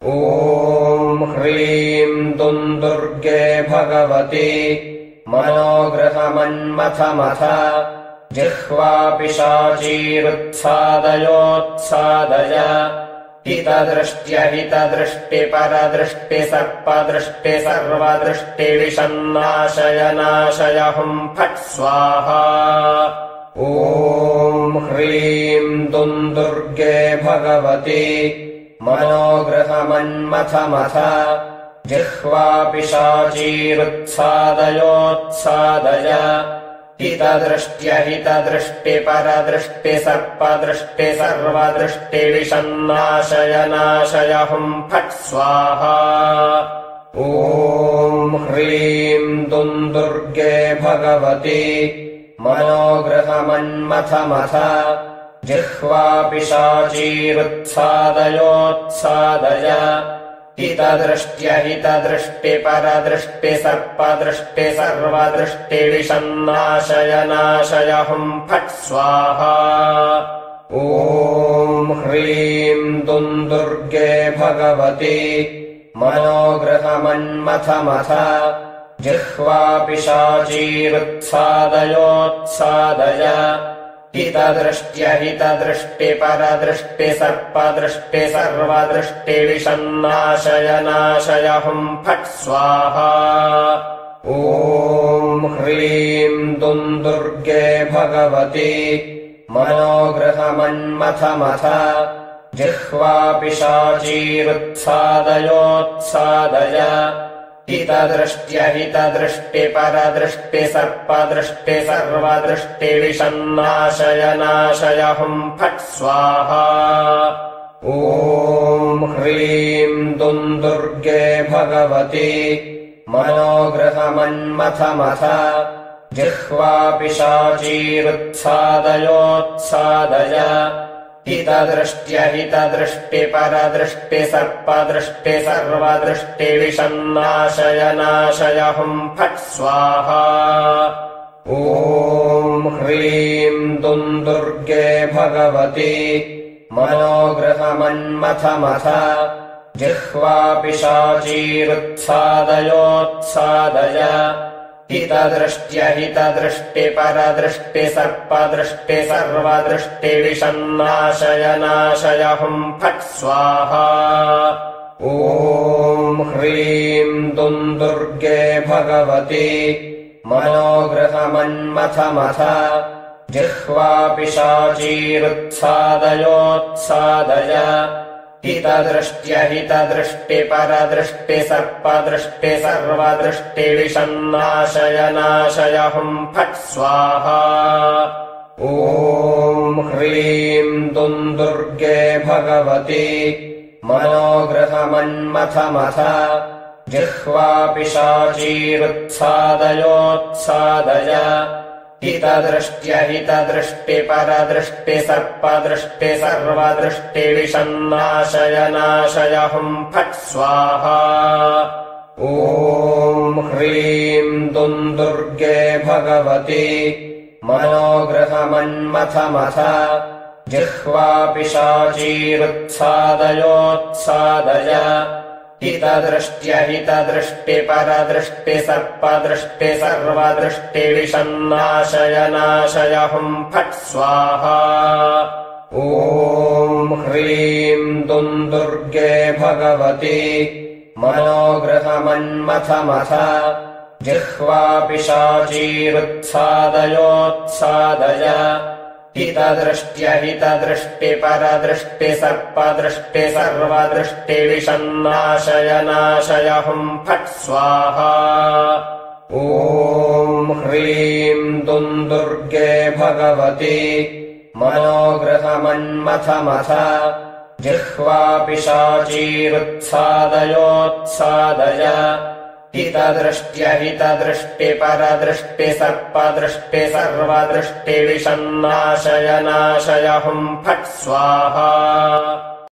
ॐ ह्रीं दुन्दुर्गे भगवति मनोगृहमन्मथमथ जिह्वापिशाचीरुत्सादयोत्सादय हितदृष्ट्यहितदृष्टिपरदृष्टिसर्पदृष्टि सर्वदृष्टिविषन्नाशय हुं फट् स्वाहा। ॐ ह्रीं दुन्दुर्गे भगवति मनोगृहमन्मथमथ जिह्वापिशाचीरुत्सादयोत्सादय हितदृष्ट्यहितदृष्टिपरदृष्टि सर्पदृष्टि सर्वदृष्टिविषन्नाशय हुं फट् स्वाहा। ॐ ह्रीं दुन्दुर्गे भगवति मनोगृहमन्मथमथ जिह्वापिशाचीरुत्सादयोत्सादय हितदृष्ट्यहितदृष्टिपरदृष्टि सर्पदृष्टि सर्वदृष्टिविषन्नाशय हुं फट् स्वाहा। ॐ ह्रीं दुन्दुर्गे भगवति मनोगृहमन्मथमथ जिह्वापिशाचीरुत्सादयोत्सादय हितदृष्ट्यहितदृष्टिपरदृष्टि सर्पदृष्टि सर्वदृष्टिविषन्नाशय हुं फट् स्वाहा। ॐ ह्रीं दुन्दुर्गे भगवति मनोगृहमन्मथमथ जिह्वापिशाचीरुत्सादयोत्सादय हितदृष्ट्यहितदृष्टिपरदृष्टि सर्पदृष्टि सर्वदृष्टिविषन्नाशय हुं फट् स्वाहा। ॐ ह्रीं दुन्दुर्गे भगवति मनोगृहमन्मथमथ जिह्वापिशाचीरुत्सादयोत्सादय हितदृष्ट्यहितदृष्टिपरदृष्टि सर्पदृष्टि सर्वदृष्टिविषन्नाशय हुं फट् स्वाहा। ॐ ह्रीं दुन्दुर्गे भगवति मनोगृहमन्मथमथ जिह्वापिशाचीरुत्सादयोत्सादय हितदृष्ट्यहितदृष्टिपरदृष्टि सर्पदृष्टि सर्वदृष्टिविषन्नाशय हुं फट् स्वाहा। ॐ ह्रीं दुन्दुर्गे भगवति मनोगृहमन्मथमथ जिह्वापिशाचीरुत्सादयोत्सादय हितदृष्ट्यहितदृष्टिपरदृष्टि सर्पदृष्टि सर्वदृष्टिविषन्नाशय हुं फट् स्वाहा। ॐ ह्रीं दुन्दुर्गे भगवति मनोगृहमन्मथमथ जिह्वापिशाचीरुत्सादयोत्सादय हितदृष्ट्यहितदृष्टिपरदृष्टि सर्पदृष्टि सर्वदृष्टिविषन्नाशय हुं फट् स्वाहा। ॐ ह्रीं दुन्दुर्गे भगवति मनोगृहमन्मथमथ जिह्वापिशाचीरुत्सादयोत्सादय हितदृष्ट्यहितदृष्टिपरदृष्टि सर्पदृष्टि सर्वदृष्टिविषन्नाशय हुं फट् स्वाहा। ॐ ह्रीं दुन्दुर्गे भगवति मनोगृहमन्मथमथ जिह्वापिशाचीरुत्सादयोत्सादय हितदृष्ट्यहितदृष्टिपरदृष्टि सर्पदृष्टि सर्वदृष्टिविषन्नाशय हुं फट् स्वाहा। ॐ ह्रीं दुन्दुर्गे भगवति मनोगृहमन्मथमथ जिह्वापिशाचीरुत्सादयोत्सादय हितदृष्ट्यहितदृष्टिपरदृष्टि सर्पदृष्टि सर्वदृष्टिविषन्नाशय हुं फट् स्वाहा।